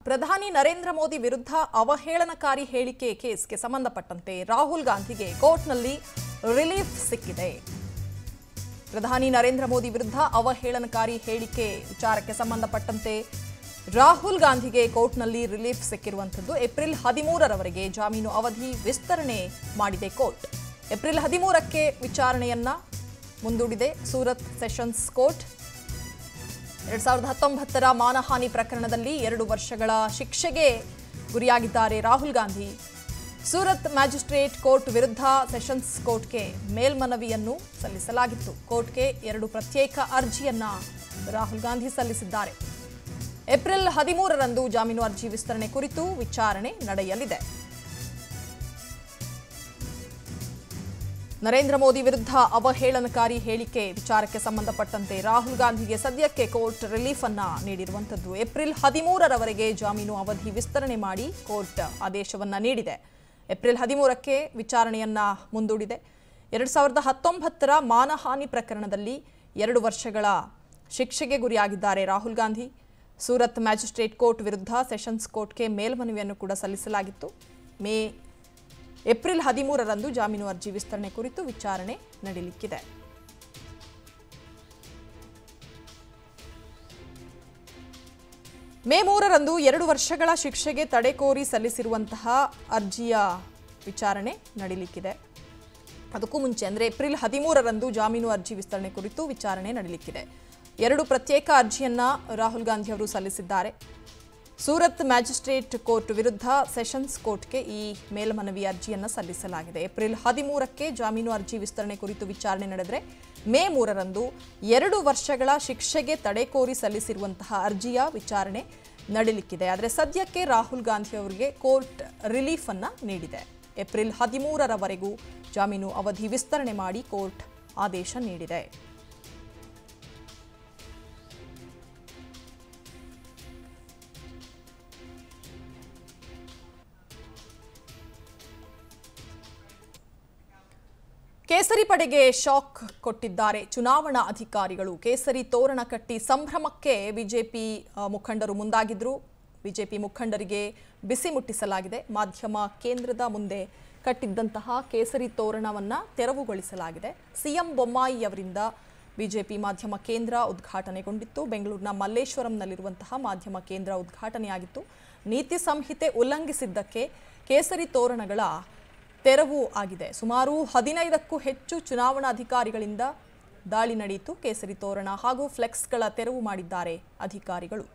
ಪ್ರಧಾನಿ ನರೇಂದ್ರ ಮೋದಿ ವಿರುದ್ಧ ಅವಹೇಳನಕಾರಿ ಹೇಳಿಕೆ ಕೇಸ್ಗೆ ಸಂಬಂಧಪಟ್ಟಂತೆ ರಾಹುಲ್ ಗಾಂಧಿಗೆ ಕೋರ್ಟ್ನಲ್ಲಿ ರಿಲೀಫ್ ಸಿಕ್ಕಿದೆ. ಪ್ರಧಾನಿ ನರೇಂದ್ರ ಮೋದಿ ವಿರುದ್ಧ ಅವಹೇಳನಕಾರಿ ಹೇಳಿಕೆ ವಿಚಾರಕ್ಕೆ ಸಂಬಂಧಪಟ್ಟಂತೆ ರಾಹುಲ್ ಗಾಂಧಿಗೆ ಕೋರ್ಟ್ನಲ್ಲಿ ರಿಲೀಫ್ ಸಿಕ್ಕಿರುವಂತದ್ದು. ಏಪ್ರಿಲ್ 13ರವರೆಗೆ ಜಾಮೀನು ಅವಧಿ ವಿಸ್ತರಣೆ ಮಾಡಿದೆ ಕೋರ್ಟ್. ಏಪ್ರಿಲ್ 13ಕ್ಕೆ ವಿಚಾರಣೆಯನ್ನ ಮುಂದೂಡಿದೆ ಸೂರತ್ ಸೆಷನ್ಸ್ ಕೋರ್ಟ್. 2019ರ ಮಾನಹಾನಿ ಪ್ರಕರಣದಲ್ಲಿ 2 ವರ್ಷಗಳ ಶಿಕ್ಷೆಗೆ ಗುರಿಯಾಗಿದ್ದಾರೆ ರಾಹುಲ್ ಗಾಂಧಿ. ಸೂರತ್ ಮ್ಯಾಜಿಸ್ಟ್ರೇಟ್ ಕೋರ್ಟ್ ವಿರುದ್ಧ ಸೆಷನ್ಸ್ ಕೋರ್ಟ್ಗೆ ಮೇಲ್ಮನವಿಯನ್ನು ಸಲ್ಲಿಸಲಾಗಿತ್ತು. ಕೋರ್ಟ್ಗೆ 2 ಪ್ರತ್ಯೇಕ ಅರ್ಜಿಯನ್ನ ರಾಹುಲ್ ಗಾಂಧಿ ಸಲ್ಲಿಸಿದ್ದಾರೆ. ಏಪ್ರಿಲ್ 13ರಂದು ಜಾಮೀನು ಅರ್ಜಿ ವಿಸ್ತರಣೆ ಕುರಿತು ವಿಚಾರಣೆ ನಡೆಯಲಿದೆ. ನರೇಂದ್ರ ಮೋದಿ ವಿರುದ್ಧ ಅವಹೇಳನಕಾರಿ ಹೇಳಿಕೆ ವಿಚಾರಕ್ಕೆ ಸಂಬಂಧಪಟ್ಟಂತೆ ರಾಹುಲ್ ಗಾಂಧಿಗೆ ಸದ್ಯಕ್ಕೆ ಕೋರ್ಟ್ ರಿಲೀಫ್ ಅನ್ನ ನೀಡಿರುವಂತದ್ದು. ಏಪ್ರಿಲ್ 13ರವರೆಗೆ ಜಾಮೀನು ಅವಧಿ ವಿಸ್ತರಣೆ ಮಾಡಿ ಕೋರ್ಟ್ ಆದೇಶವನ್ನ ನೀಡಿದೆ. ಏಪ್ರಿಲ್ 13ಕ್ಕೆ ವಿಚಾರಣೆಯನ್ನ ಮುಂದೂಡಿದೆ. 2019ರ ಮಾನಹಾನಿ ಪ್ರಕರಣದಲ್ಲಿ 2 ವರ್ಷಗಳ ಶಿಕ್ಷೆಗೆ ಗುರಿಯಾಗಿದ್ದಾರೆ ರಾಹುಲ್ ಗಾಂಧಿ. ಸೂರತ್ ಮ್ಯಾಜಿಸ್ಟ್ರೇಟ್ ಕೋರ್ಟ್ ವಿರುದ್ಧ ಸೆಷನ್ಸ್ ಕೋರ್ಟ್ಗೆ ಮೇಲ್ಮನವಿಯನ್ನು ಕೂಡ ಸಲ್ಲಿಸಲಾಗಿತ್ತು. ಏಪ್ರಿಲ್ 13ರಂದು ಜಾಮೀನು ಅರ್ಜಿ ವಿಸ್ತರಣೆ ಕುರಿತು ವಿಚಾರಣೆ ನಡೆಯಲಿಕ್ಕಿದೆ. ಮೇ 3ರಂದು 2 ವರ್ಷಗಳ ಶಿಕ್ಷೆಗೆ ತಡೆ ಕೋರಿ ಸಲ್ಲಿಸಿರುವಂತಹ ಅರ್ಜಿಯ ವಿಚಾರಣೆ ನಡೆಯಲಿಕ್ಕಿದೆ. ಅದಕ್ಕೂ ಮುಂಚೆ ಅಂದರೆ ಏಪ್ರಿಲ್ 13ರಂದು ಜಾಮೀನು ಅರ್ಜಿ ವಿಸ್ತರಣೆ ಕುರಿತು ವಿಚಾರಣೆ ನಡೆಯಲಿಕ್ಕಿದೆ. 2 ಪ್ರತ್ಯೇಕ ಅರ್ಜಿಯನ್ನ ರಾಹುಲ್ ಗಾಂಧಿ ಅವರು ಸಲ್ಲಿಸಿದ್ದಾರೆ. ಸೂರತ್ ಮ್ಯಾಜಿಸ್ಟ್ರೇಟ್ ಕೋರ್ಟ್ ವಿರುದ್ಧ ಸೆಷನ್ಸ್ ಕೋರ್ಟ್ಗೆ ಈ ಮೇಲ್ಮನವಿ ಅರ್ಜಿಯನ್ನು ಸಲ್ಲಿಸಲಾಗಿದೆ. ಏಪ್ರಿಲ್ 13ಕ್ಕೆ ಜಾಮೀನು ಅರ್ಜಿ ವಿಸ್ತರಣೆ ಕುರಿತು ವಿಚಾರಣೆ ನಡೆದರೆ ಮೇ 3ರಂದು 2 ವರ್ಷಗಳ ಶಿಕ್ಷೆಗೆ ತಡೆ ಕೋರಿ ಸಲ್ಲಿಸಿರುವಂತಹ ಅರ್ಜಿಯ ವಿಚಾರಣೆ ನಡೆಯಲಿಕ್ಕಿದೆ. ಆದರೆ ಸದ್ಯಕ್ಕೆ ರಾಹುಲ್ ಗಾಂಧಿ ಅವರಿಗೆ ಕೋರ್ಟ್ ರಿಲೀಫ್ ಅನ್ನ ನೀಡಿದೆ. ಏಪ್ರಿಲ್ 13ರವರೆಗೂ ಜಾಮೀನು ಅವಧಿ ವಿಸ್ತರಣೆ ಮಾಡಿ ಕೋರ್ಟ್ ಆದೇಶ ನೀಡಿದೆ. ಕೇಸರಿ ಪಡೆಗೆ ಶಾಕ್ ಕೊಟ್ಟಿದ್ದಾರೆ ಚುನಾವಣಾ ಅಧಿಕಾರಿಗಳು. ಕೇಸರಿ ತೋರಣ ಕಟ್ಟಿ ಸಂಭ್ರಮಕ್ಕೆ ಬಿಜೆಪಿ ಮುಖಂಡರು ಮುಂದಾಗಿದ್ರು. ಬಿಜೆಪಿ ಮುಖಂಡರಿಗೆ ಬಿಸಿ ಮುಟ್ಟಿಸಲಾಗಿದೆ. ಮಾಧ್ಯಮ ಕೇಂದ್ರದ ಮುಂದೆ ಕಟ್ಟಿದ್ದಂತಹ ಕೇಸರಿ ತೋರಣವನ್ನು ತೆರವುಗೊಳಿಸಲಾಗಿದೆ. ಸಿಎಂ ಬೊಮ್ಮಾಯಿ ಅವರಿಂದ ಬಿಜೆಪಿ ಮಾಧ್ಯಮ ಕೇಂದ್ರ ಉದ್ಘಾಟನೆಗೊಂಡಿತ್ತು. ಬೆಂಗಳೂರಿನ ಮಲ್ಲೇಶ್ವರಂನಲ್ಲಿರುವಂತಹ ಮಾಧ್ಯಮ ಕೇಂದ್ರ ಉದ್ಘಾಟನೆಯಾಗಿತ್ತು. ನೀತಿ ಸಂಹಿತೆ ಉಲ್ಲಂಘಿಸಿದ್ದಕ್ಕೆ ಕೇಸರಿ ತೋರಣಗಳ ತೆರವು ಆಗಿದೆ. ಸುಮಾರು 15ಕ್ಕೂ ಹೆಚ್ಚು ಚುನಾವಣಾ ಅಧಿಕಾರಿಗಳಿಂದ ದಾಳಿ ನಡೆಯಿತು. ಕೇಸರಿ ತೋರಣ ಹಾಗೂ ಫ್ಲೆಕ್ಸ್ಗಳ ತೆರವು ಮಾಡಿದ್ದಾರೆ ಅಧಿಕಾರಿಗಳು.